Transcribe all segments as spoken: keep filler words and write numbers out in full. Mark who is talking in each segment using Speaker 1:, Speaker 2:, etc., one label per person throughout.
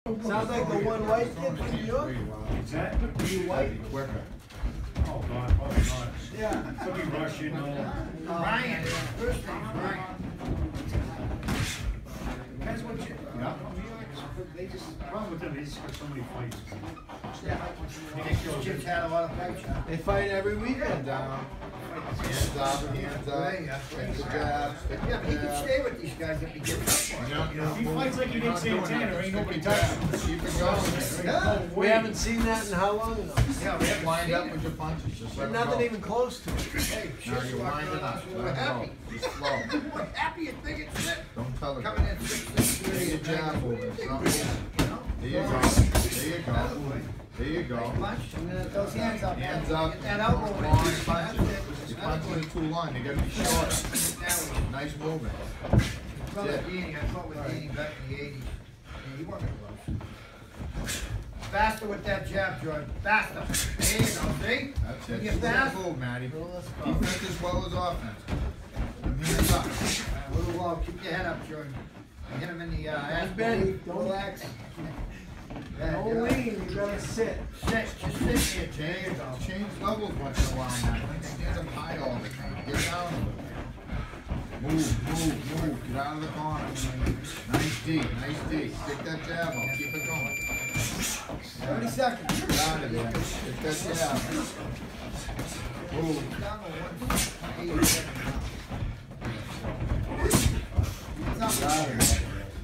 Speaker 1: Sounds like the one white kid from New York.
Speaker 2: Is that?
Speaker 1: You white?
Speaker 2: Oh, God, oh, God.
Speaker 1: Yeah.
Speaker 2: Could be Russian, or...
Speaker 3: Ryan, first name's Ryan. That's what you...
Speaker 2: Yeah.
Speaker 3: They just...
Speaker 2: The problem with them is there's so many fights.
Speaker 3: These kids had a lot of fights.
Speaker 1: They fight every weekend down.
Speaker 4: Hands up, hands up, take the jab, stick the
Speaker 3: Yeah, but he can
Speaker 4: jab.
Speaker 3: stay with these guys if he gets up for it.
Speaker 2: If he fights like he did Santana, ain't nobody touching him.
Speaker 4: Keep it going.
Speaker 3: Yeah.
Speaker 1: We haven't seen that in how long enough?
Speaker 3: Yeah, we haven't
Speaker 4: Wind
Speaker 3: seen
Speaker 4: up
Speaker 3: it.
Speaker 4: with your punches, just
Speaker 1: But
Speaker 4: let them
Speaker 1: nothing
Speaker 4: go.
Speaker 1: even close to it.
Speaker 3: Hey,
Speaker 4: Now
Speaker 3: shit's
Speaker 4: you're
Speaker 3: walking
Speaker 4: winding
Speaker 3: around,
Speaker 4: up,
Speaker 3: so we're
Speaker 4: let it
Speaker 3: happy.
Speaker 4: go. Just slow.
Speaker 3: We're happy and big and shit.
Speaker 4: Don't tell it.
Speaker 3: Coming in six, six,
Speaker 4: Take
Speaker 3: three.
Speaker 4: your jab over, it's not moving.
Speaker 3: You know?
Speaker 4: There you go, there you go, there you go.
Speaker 3: Punch, and then those hands up.
Speaker 4: Hands up,
Speaker 3: Get that elbow in.
Speaker 4: long
Speaker 3: That's
Speaker 4: punches.
Speaker 3: it.
Speaker 4: You're punching it too long, they gotta be short. Nice movement.
Speaker 3: Brother
Speaker 4: That's it.
Speaker 3: Danny, I fought with Danny back in the eighties. Yeah, he wasn't close. Faster with that jab, Jordan. Faster. There you go, see?
Speaker 4: That's it.
Speaker 3: You
Speaker 4: Just
Speaker 3: fast?
Speaker 4: move, Matty.
Speaker 1: let's go.
Speaker 4: Defense as well as offense. Hands up.
Speaker 3: A little low. Keep your head up, Jordan. Hit him in the uh, ass.
Speaker 1: Ben,
Speaker 3: Don't
Speaker 1: don't-
Speaker 3: relax. Yeah,
Speaker 1: Don't
Speaker 3: get up.
Speaker 1: lean, you gotta sit.
Speaker 3: Sit. Just sit here. There you
Speaker 4: Change,
Speaker 3: go.
Speaker 4: change levels once in a while, man. Don't stand up high all the time. Get down a little bit. Move, move, move. Get out of the corner. Nice D, nice D. Stick that jab on. Keep it going.
Speaker 3: thirty seconds.
Speaker 4: Get out of there. Stick that jab. Move.
Speaker 3: Down to one eighty-seven now. It's not bad.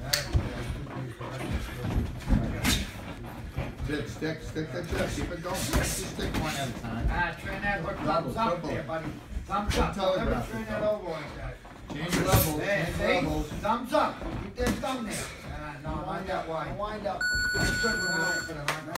Speaker 4: Stick, stick, stick that jab. Keep it going. Just stick one at a time.
Speaker 3: Ah, train that hook
Speaker 4: Double,
Speaker 3: thumbs up
Speaker 4: triple.
Speaker 3: there, buddy. Thumbs up. Don't ever
Speaker 4: Telegraph
Speaker 3: train
Speaker 4: it,
Speaker 3: that
Speaker 4: though.
Speaker 3: over like that.
Speaker 4: Change levels.
Speaker 3: There,
Speaker 4: Change
Speaker 3: see?
Speaker 4: levels.
Speaker 3: Thumbs up. Keep that thumb there. Ah, no, not that wide.
Speaker 1: Wind up.
Speaker 3: Good one, Will.